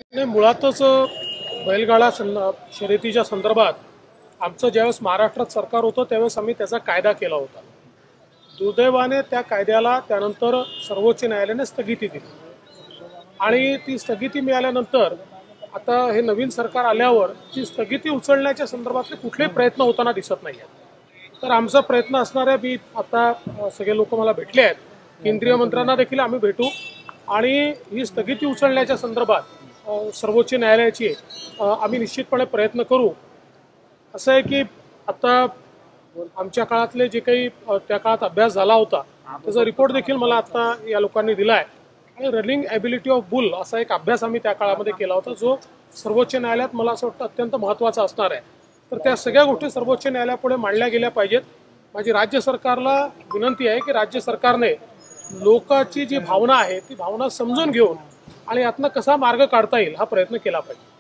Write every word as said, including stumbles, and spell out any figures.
नाही, मुळातच बैलगाडा सं शर्यतीच्या संदर्भात आमचं ज्यावेळेस महाराष्ट्रात सरकार होतं त्यावेळेस आम्ही त्याचा कायदा केला होता. दुर्दैवाने त्या कायद्याला त्यानंतर सर्वोच्च न्यायालयाने स्थगिती दिली आणि ती स्थगिती मिळाल्यानंतर आता हे नवीन सरकार आल्यावर ती स्थगिती उचलण्याच्या संदर्भातले कुठलेही प्रयत्न होताना दिसत नाही आहेत. तर आमचा प्रयत्न असणार आहे. मी आता सगळे लोक मला भेटले आहेत, केंद्रीय मंत्र्यांना देखील आम्ही भेटू आणि ही स्थगिती उचलण्याच्या संदर्भात सर्वोच्च न्यायालयाची आम्ही निश्चितपणे प्रयत्न करू. असं आहे की आता आमच्या काळातले जे काही त्या काळात अभ्यास झाला होता त्याचा रिपोर्ट देखील मला आता या लोकांनी दिला आहे आणि रनिंग ॲबिलिटी ऑफ बुल असा एक अभ्यास आम्ही त्या काळामध्ये केला होता जो सर्वोच्च न्यायालयात मला असं वाटतं अत्यंत महत्त्वाचा असणार आहे. तर त्या सगळ्या गोष्टी सर्वोच्च न्यायालयापुढे मांडल्या गेल्या पाहिजेत. माझी राज्य सरकारला विनंती आहे की राज्य सरकारने लोकांची जी भावना आहे ती भावना समजून घेऊन आणि यातनं कसा मार्ग काढता येईल हा प्रयत्न केला पाहिजे.